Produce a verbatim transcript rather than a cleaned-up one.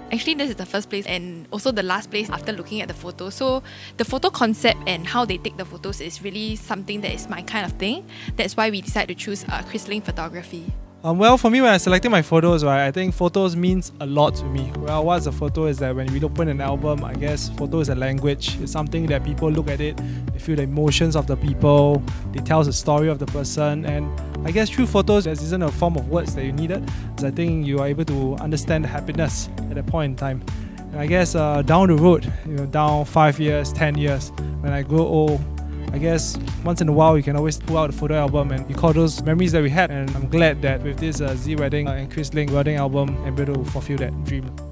Actually, this is the first place and also the last place after looking at the photo. So the photo concept and how they take the photos is really something that is my kind of thing. That's why we decided to choose uh, Chrisling Photography. Um, well, for me, when I selected my photos, right, I think photos means a lot to me. Well, what's a photo is that when we open an album, I guess photo is a language. It's something that people look at it, they feel the emotions of the people, they tell the story of the person, and I guess through photos, there isn't a form of words that you needed. I think you are able to understand the happiness at that point in time. And I guess uh, down the road, you know, down five years, ten years, when I grow old, I guess once in a while you can always pull out a photo album and recall those memories that we had, and I'm glad that with this uh, Z Wedding and Chrisling wedding album I'm able to fulfill that dream.